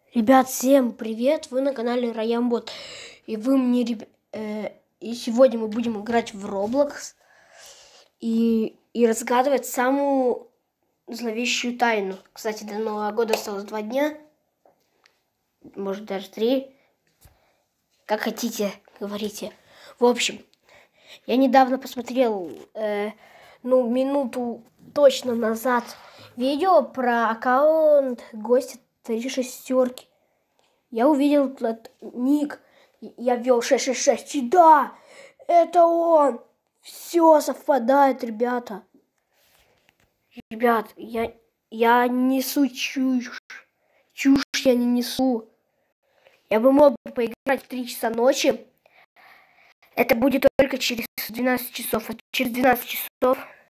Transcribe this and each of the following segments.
Ребят, всем привет! Вы на канале Раямбот. И и сегодня мы будем играть в Roblox и разгадывать самую зловещую тайну. Кстати, до Нового года осталось 2 дня. Может, даже 3. Как хотите, говорите. В общем, я недавно посмотрел, минуту точно назад видео про аккаунт гостя 3 шестерки. Я увидел этот ник. Я ввел 666. И да, это он. Все совпадает, ребята. Ребят, я несу чушь. Чушь я не несу. Я бы мог поиграть в 3 часа ночи. Это будет только через 12 часов. А через 12 часов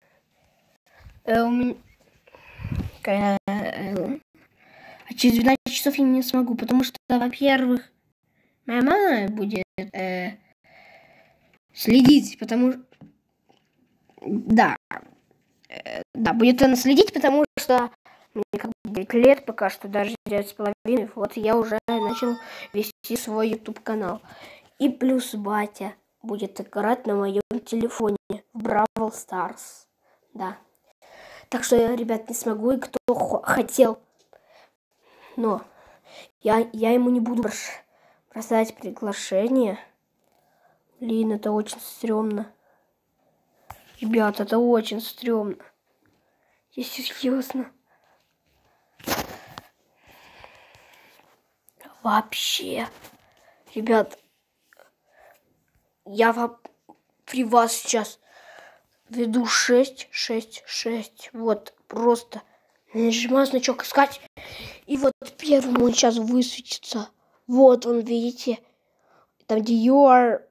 через 12 часов я не смогу, потому что, во-первых, моя мама будет следить, потому что... Да, будет она следить, потому что мне как бы 9 лет, пока что даже 9,5. Вот я уже начал вести свой YouTube-канал. И плюс батя будет играть на моем телефоне в Бравл Старс. Да. Так что я, ребят, не смогу, и кто хотел... Но я ему не буду бросать приглашение. Блин, это очень стрёмно. Ребят, это очень стрёмно. Я серьезно. Вообще. Ребят, я при вас сейчас веду 666. Вот, просто нажимаю значок искать. И вот первым он сейчас высветится. Вот он, видите? Там, где you are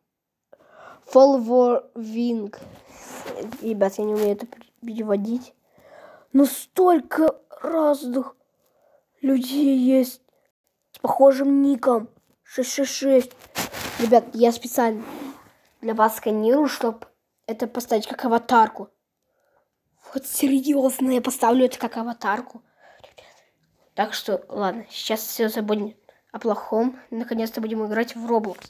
following. Ребят, я не умею это переводить. Но столько разных людей есть с похожим ником. 666. Ребят, я специально для вас сканирую, чтобы это поставить как аватарку. Вот серьезно, я поставлю это как аватарку. Так что, ладно, сейчас все забудем о плохом. Наконец-то будем играть в Roblox.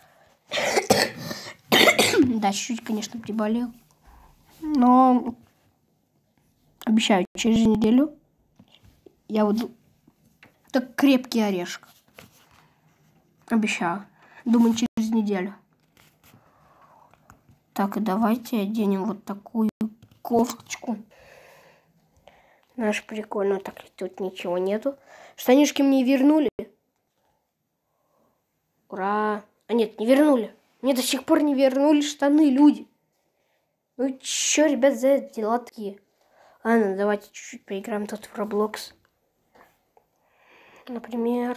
Да, чуть-чуть, конечно, приболел. Но обещаю, через неделю я буду как крепкий орешек. Обещаю. Думаю, через неделю. Так, и давайте оденем вот такую кофточку. Наш прикольно. Так, тут ничего нету. Штанишки мне вернули. Ура! А нет, не вернули. Мне до сих пор не вернули штаны, люди. Ну чё, ребят, за дела такие? Ладно, давайте чуть-чуть поиграем тут в Roblox. Например,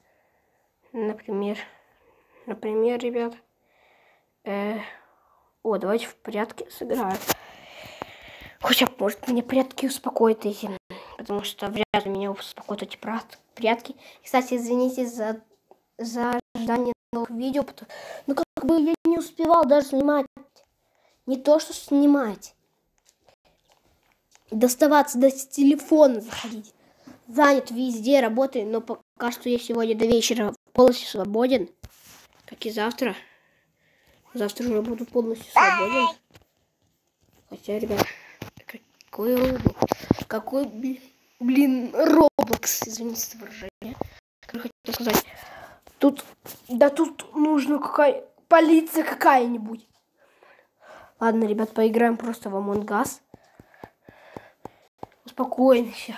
ребят. Давайте в прятки сыграем. Хотя, может, мне прятки успокоят эти. Потому что вряд ли меня успокоят эти прятки. Кстати, извините за ожидание новых видео. Ну, как бы я не успевал даже снимать. Не то, что снимать. Доставаться до телефона, заходить. Занят везде, работаю. Но пока что я сегодня до вечера полностью свободен. Как и завтра. Завтра уже буду полностью свободен. Хотя, ребят, какой Roblox? Какой, Roblox? Извините за выражение. Как хотел сказать. Тут нужна полиция какая-нибудь. Ладно, ребят, поиграем просто в Among Us. Успокоимся.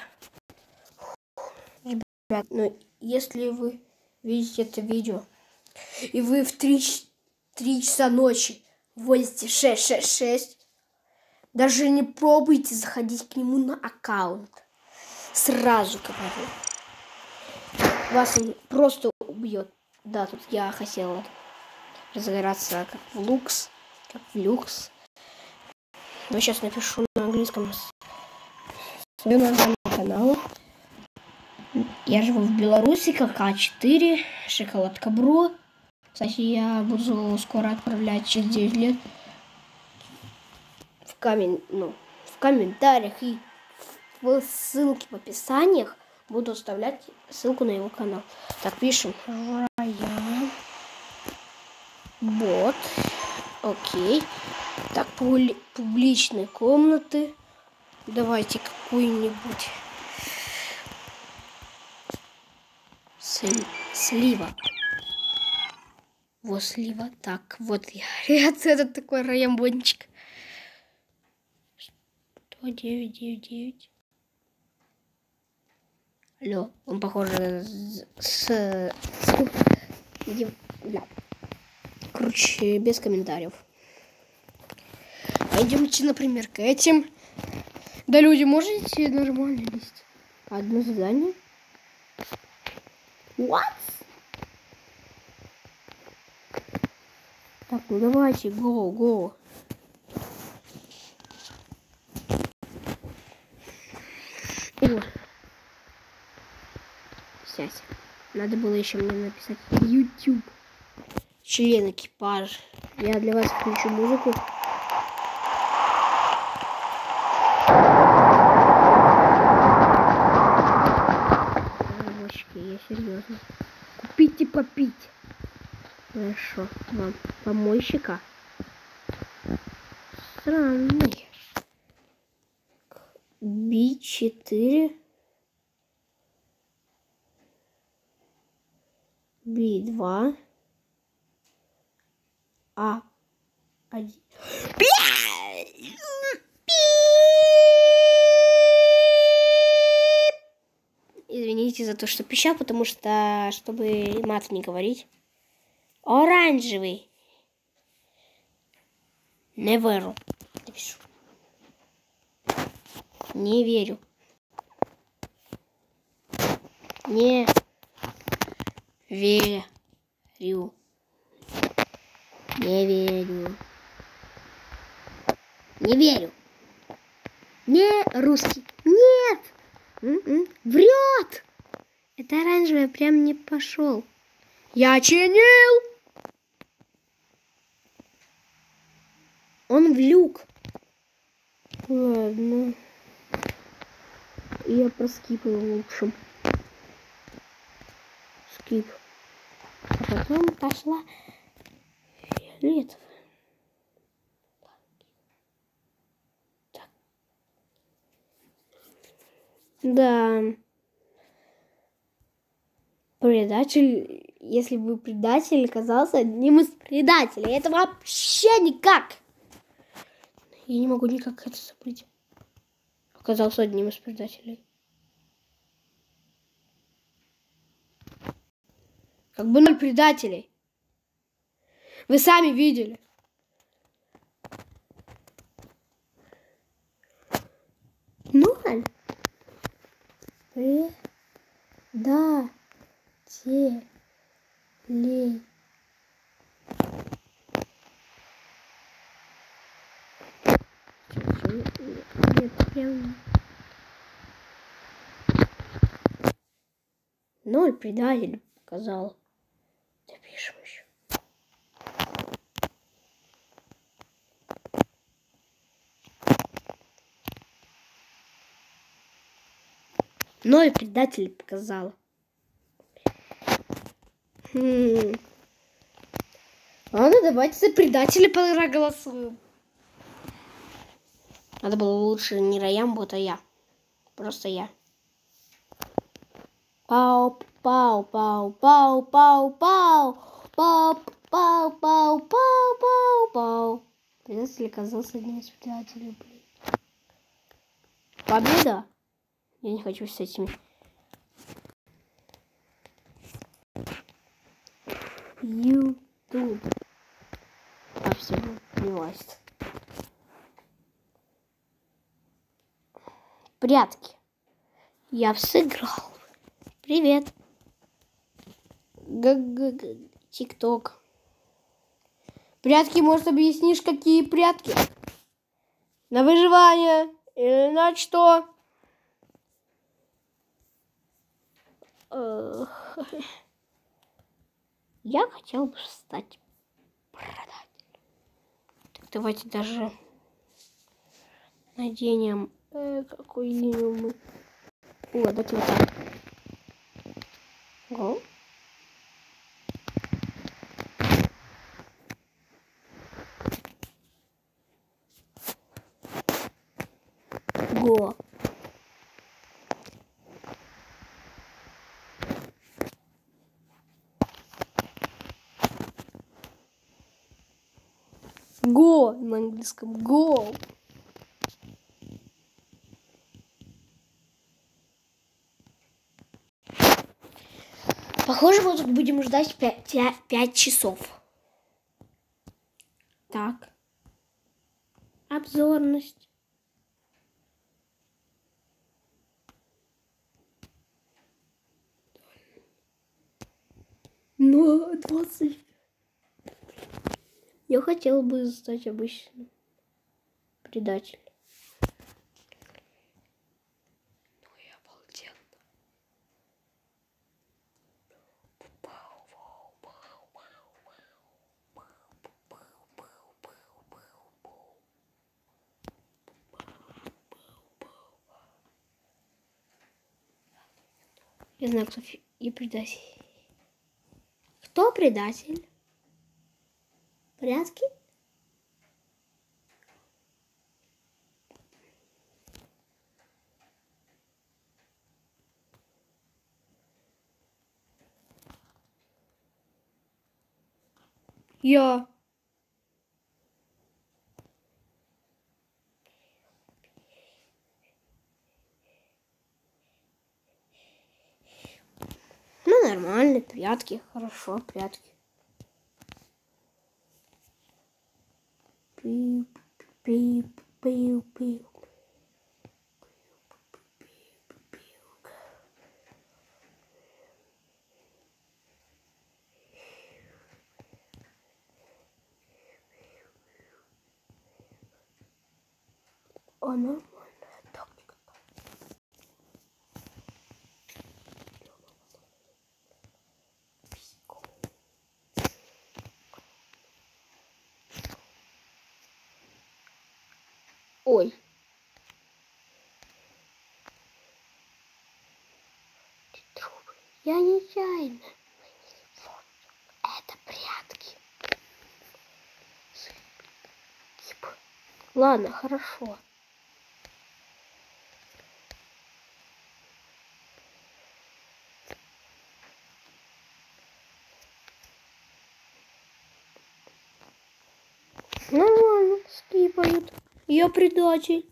Ребят, если вы видите это видео, и вы в 3 часа ночи вводите 666, даже не пробуйте заходить к нему на аккаунт. Сразу говорю. Вас он просто убьет. Да, тут я хотела разыграться как в Люкс. Но сейчас напишу на английском свое название канала. Я живу в Беларуси, КК4, Шоколадка Бро. Кстати, я буду скоро отправлять через 9 лет в комментариях и в ссылке в описаниях буду оставлять ссылку на его канал. Так, пишем. Райан. Бот. Окей. Так, публичные комнаты. Давайте какую-нибудь. Слива. Вот слива. Так, вот я. Это такой Райамбончик. 999. Алло, он похоже короче, без комментариев. Пойдемте, например, к этим. Да, люди, можете нормально лезть? Одно задание. What? Так, ну давайте, go. О. Сядь. Надо было еще мне написать YouTube. Член экипажа. Я для вас включу музыку. Рабочки, я серьезно. Купить и попить. Хорошо, вам помойщика. Странный. B4. B2. А1. Извините за то, что пищал, потому что, чтобы мат не говорить. Оранжевый. Не верю. Не верю. Не верю. Не верю. Не верю. Не русский. Нет. Врет. Это оранжевый прям не пошел. Я чинил. Он в люк. Ладно. Я проскипаю лучше. Скип. А потом пошла фиолетовая. Так. Да. Предатель, если бы предатель оказался одним из предателей. Это вообще никак. Я не могу никак это забыть. Оказался одним из предателей. Как бы 0 предателей. Вы сами видели. Ноль. Предателей. Нет, прям... 0 предатель показал. Допишем еще. Ноль предатель показала. Ладно, давайте за предателя проголосуем. Надо было лучше не Раямбот, а я. Просто я. Пау, пау, пау, пау, пау, пау, пау, пау, пау, пау, пау, пау. Предатель оказался одним из предателей, блин. Победа? Я не хочу с этими. YouTube. А все, не власть. Прятки. Я сыграл. Привет. ТикТок. Прятки, может, объяснишь, какие прятки? На выживание или на что? Я хотел бы стать продателем. Так давайте даже наденем какой-нибудь. О, давайте вот так. Go на английском. Go. Похоже, мы тут будем ждать 5 часов. Так. Обзорность. Ну, 20. Я хотел бы стать обычным предателем. Ну и обалденно. Я знаю, кто и предатель. Кто предатель? Прятки? Я. Ну, нормально, прятки, хорошо, прятки. Пиу-пиу-пиу-пиу. О, нормальная тактика. Ой. Я нечаянно. Это прятки. Ладно, хорошо. Нормально, скипают. Я предатель.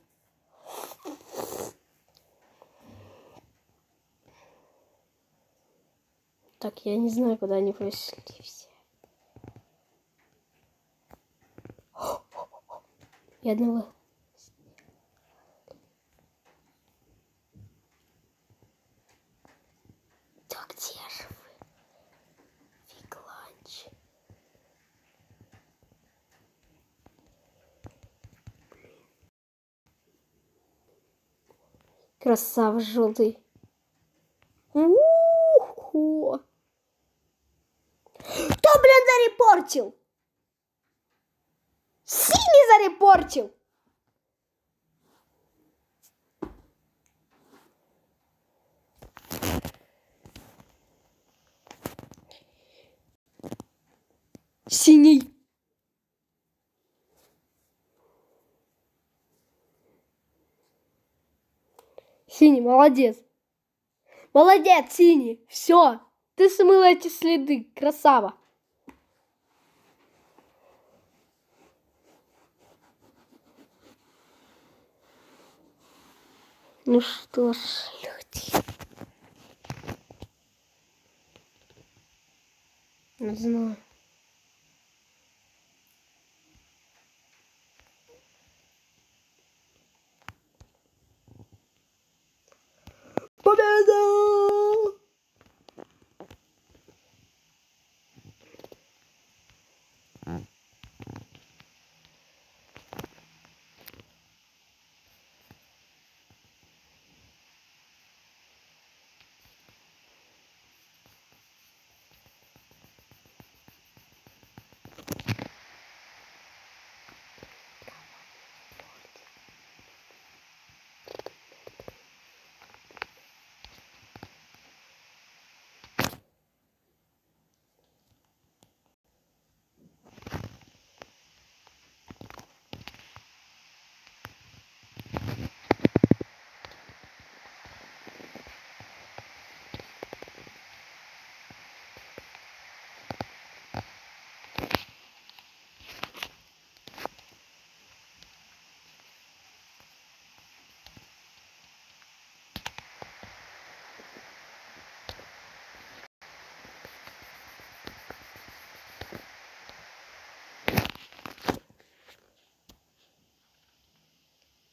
Так, я не знаю, куда они пошли все. И одного. Да где же вы? Фигланч. Красава желтый. У-ху-ху. Кто, блин, зарепортил? Синий зарепортил. Синий. Синий, молодец. Молодец, Синий. Все. Ты смыл эти следы. Красава. Ну что ж, люди. Не знаю. Победа!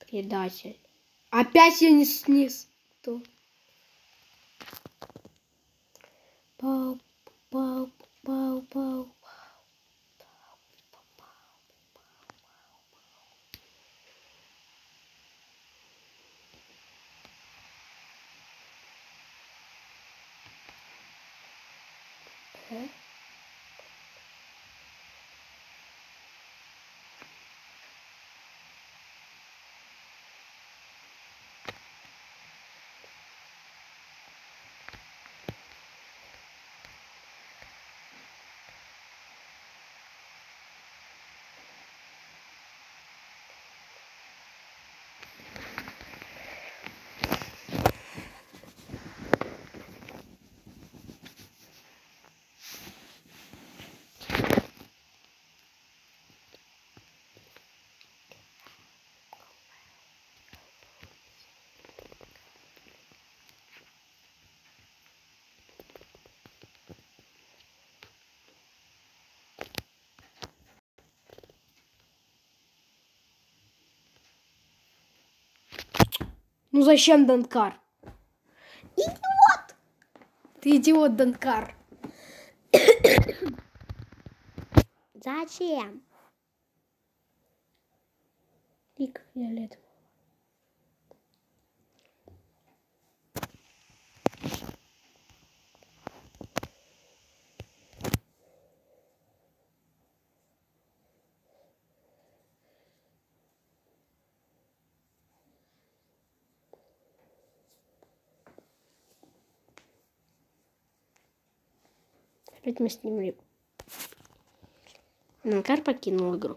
Предатель. Опять я не сниз. Кто? Пау, пау, пау, пау. Ну зачем Данкар? Идиот! Ты идиот, Данкар. Зачем? Лик фиолетовый. Опять мы снимем. Данкар покинул игру.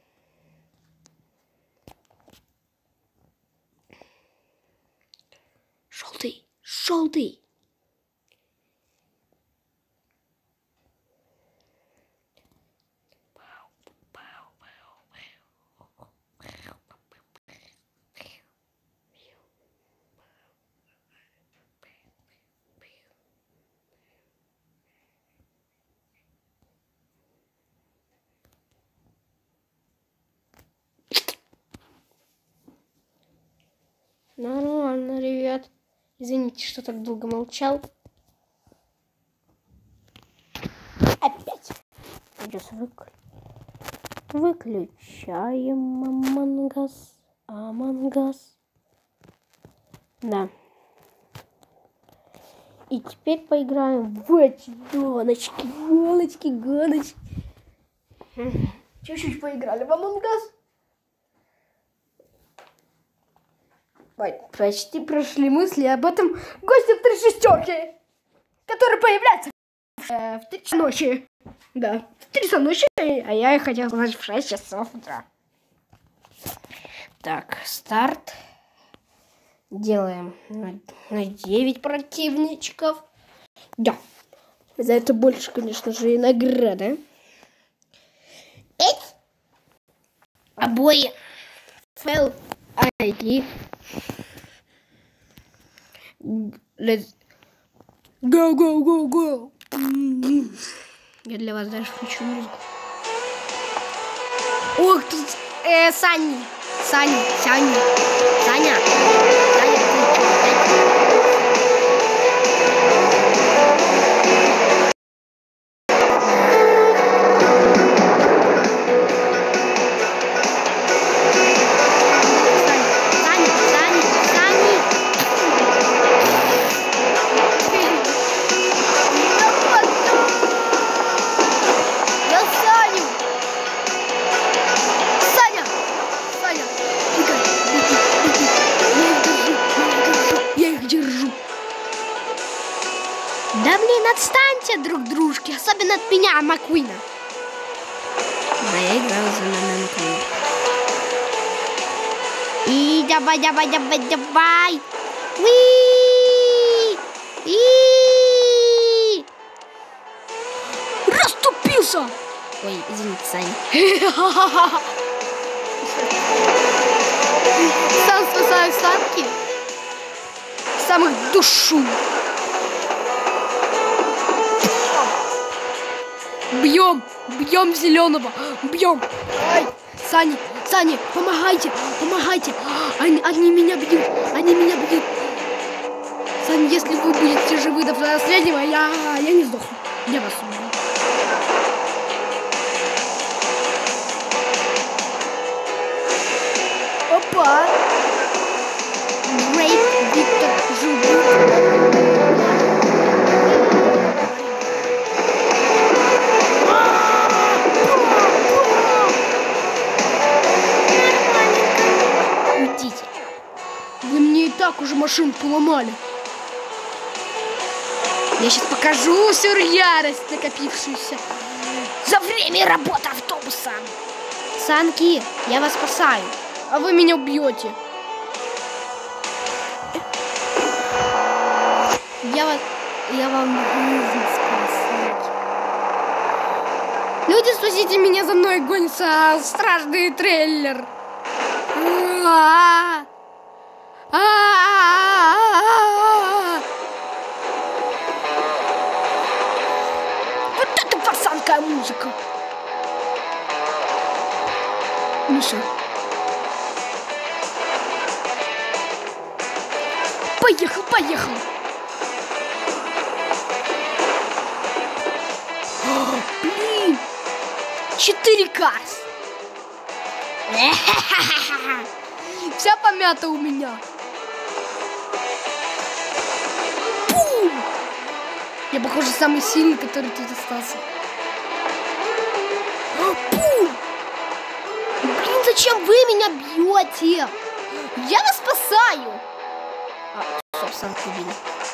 Желтый, желтый. Нормально, ребят. Извините, что так долго молчал. Опять. Придется выключаем Амангас. Амангас. Да. И теперь поиграем в эти гоночки. Чуть-чуть поиграли в Амангас. Почти прошли мысли об этом госте в 3 шестерки, который появляется в 3 часа ночи. Да, в 3 часа ночи, а я хотел сказать в 6 часов утра. Так, старт. Делаем на 9 противничков. Да, за это больше, конечно же, и награда. Обои. Фэл. ID. Let's go. Я для вас даже включу музыку. Ох, тут Саня. Да блин, отстаньте друг дружки, особенно от меня, Маккуина. Да, я играл за Маккуина. И давай. Расступился. Ой, извините, Саня. Сам спасаю санки. Самых душу. Бьем зеленого, бьем. Ай, Саня, Сани, помогайте, помогайте. Они меня бьют, они меня бьют. Сани, если вы будете живы до последнего, я не сдохну. Я вас убью. Опа! Грейт Виктор живут. Уйдите. Вы мне и так уже машинку ломали. Я сейчас покажу всю ярость, накопившуюся за время работы автобуса. Санки, я вас спасаю, а вы меня убьете. Я вам жизнь спасаю. Люди, спасите меня, за мной гонится страшный трейлер. Вот это пацанская музыка. Миша. Поехал, поехал. Блин. 4 карс. Вся помята у меня. Пум! Я, похоже, самый сильный, который тут остался. Пум! Блин, зачем вы меня бьете? Я вас спасаю. Собственно, убили.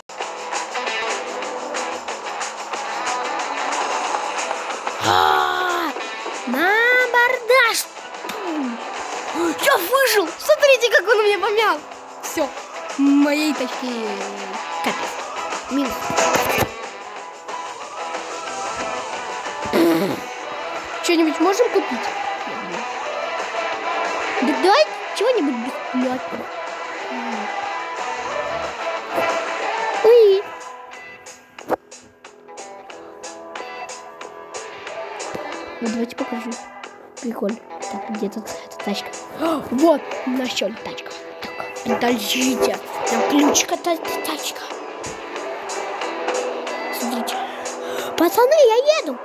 На абордаж! Я выжил! Смотрите, как он меня помял! Все, моей тачки капец. Минус. Что-нибудь можем купить? Да давай чего-нибудь бесплатно. Ой. Ну давайте покажу. Прикольно. Так, где тут эта тачка? Вот, нашел тачка. Так, подождите. Там ключик от этой тачка. Смотрите. Пацаны, я еду.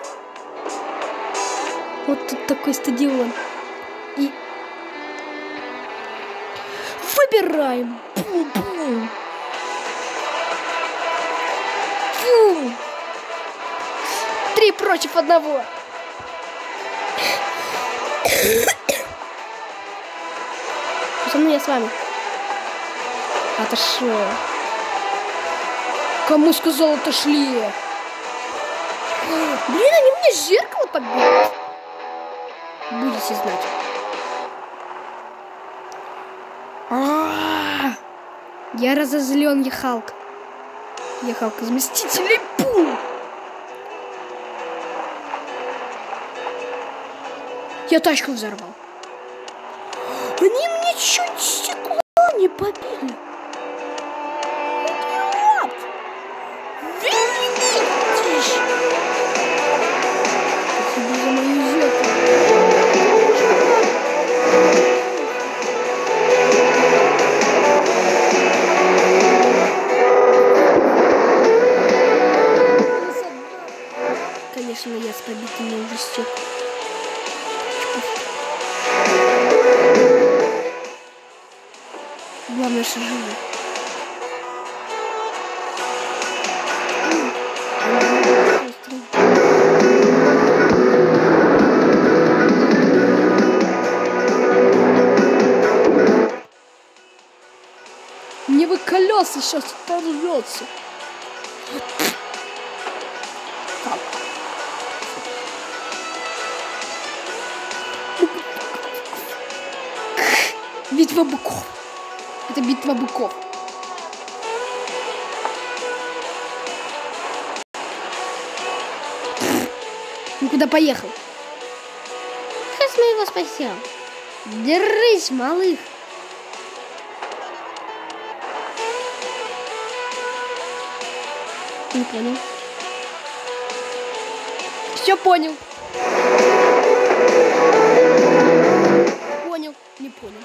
Вот тут такой стадион. И выбираем. Фу. 3 против 1. Пацаны, я с вами. Отошел. Кому сказал, отошли? Блин, они мне зеркало побили. Будете знать. Я разозлен, я Халк. Я Халк из Мстителей. Пум! Я тачку взорвал. Они мне чуть стекло не побили. Идиот! Видишь? Спасибо за мою зеркало. Конечно, я с побитыми уже стеклами. Главное, что живу. Мне вы колеса сейчас оторвется. Битва быков. Это битва быков. Ну куда поехал? Сейчас мы его спасем. Держись, малых. Не понял. Все понял. Не понял.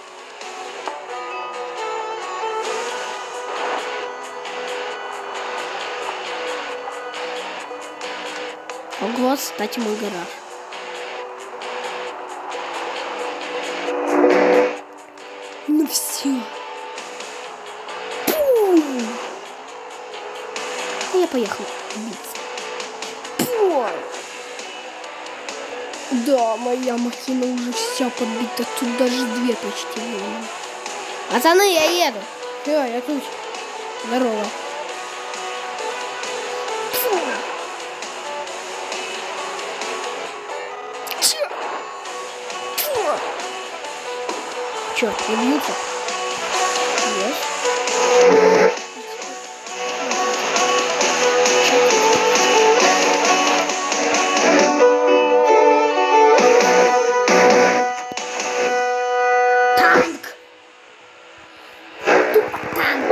Ого, кстати, мой гараж. Ну все. Я поехал биться. Да, моя машина уже вся подбита. Тут даже две почти не. Пацаны, я еду. Все, я тут. Здорово. Черт, не бьются. Есть. Танк. Тупо танк.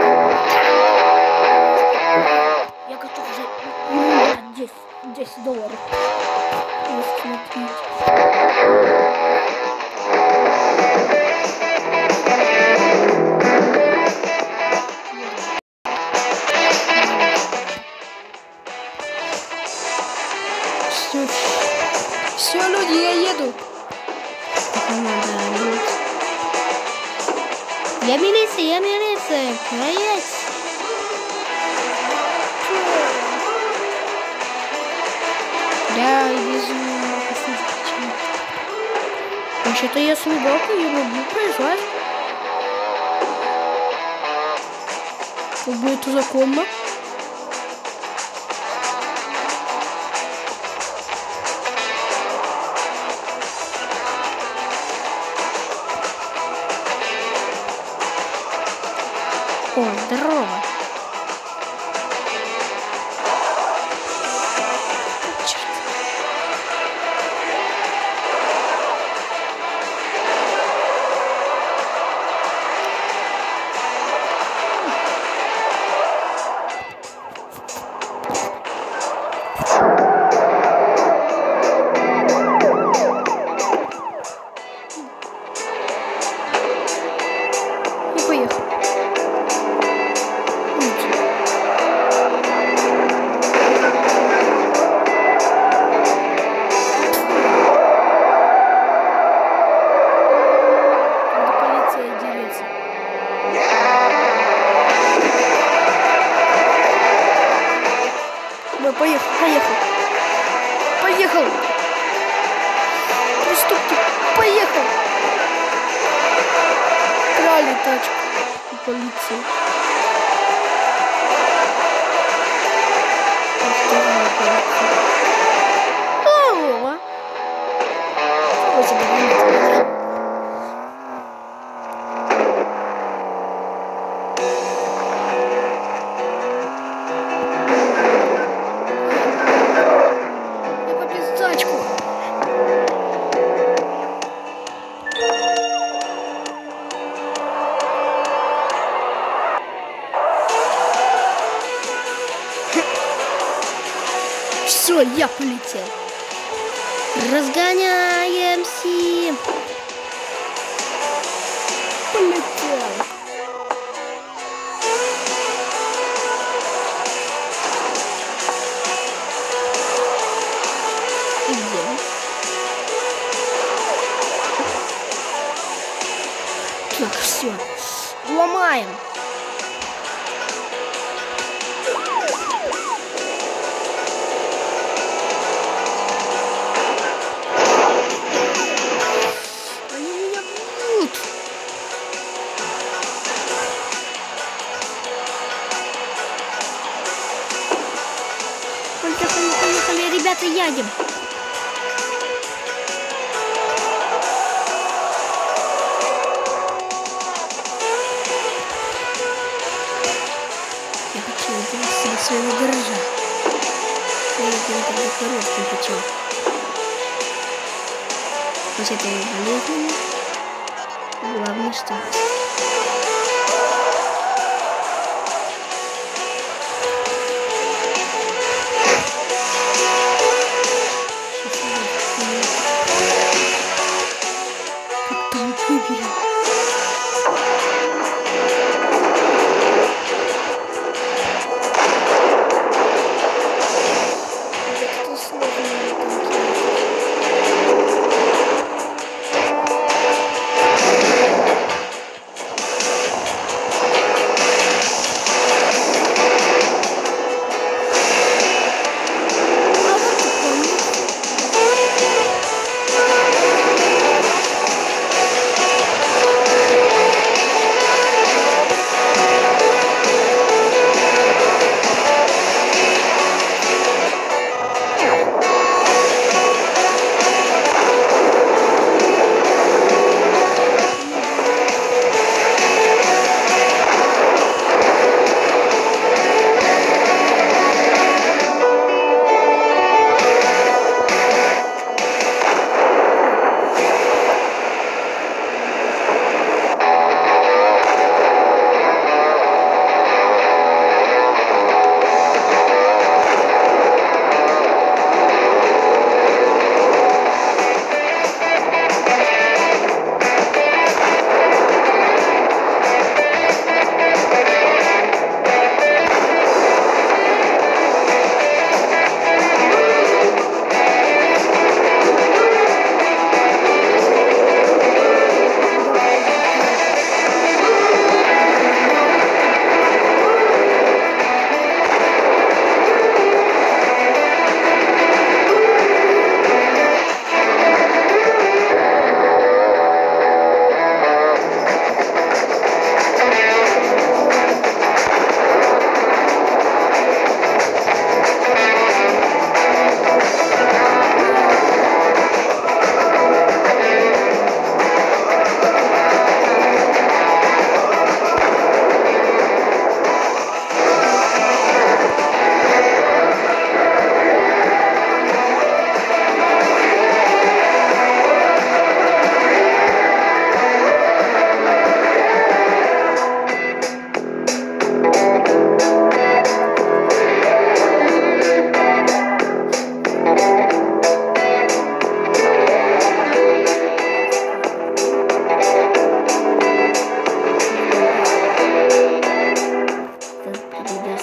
Я готов за 10 долларов. Все, люди, я еду. Я милиция, проедь. Да, везу. Вообще-то я с ребенком не люблю проезжать. Будет законно. О, здорово. Черт. И поехал. Поехал. Преступник, поехал. Крали тачку у полиции. Все, я полетел. Разгоняемся. Полетел. И где? Так, все. Ломаем. Поехали, ребята, едем. Я хочу найти себе своего гаража. Я не хороший хочу. Хоть это и болезненно. Главное, что... Как танк выберем.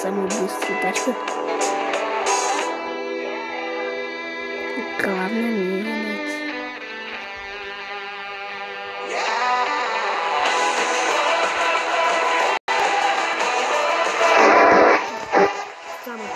самую быструю тачку. Главное мне ее найти. Самый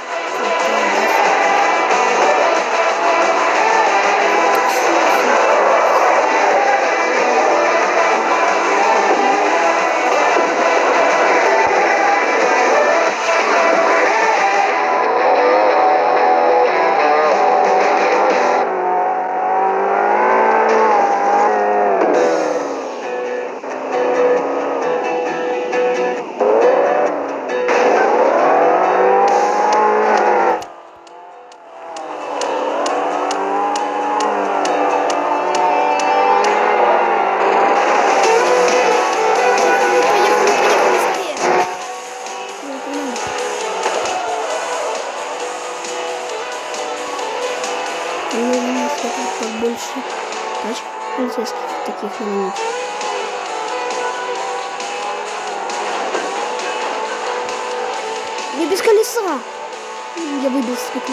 побольше тачек полицейских таких наменить. Я без колеса! Я выбил с колес.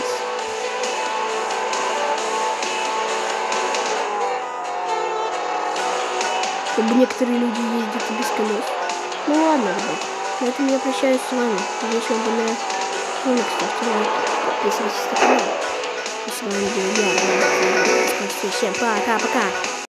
Чтобы некоторые люди ездят без колес. Ну ладно, ребят. На этом я прощаюсь с вами. Если вам понравилось, ставьте лайк, подписывайтесь на канал. И с вами был я. Всем пока-пока.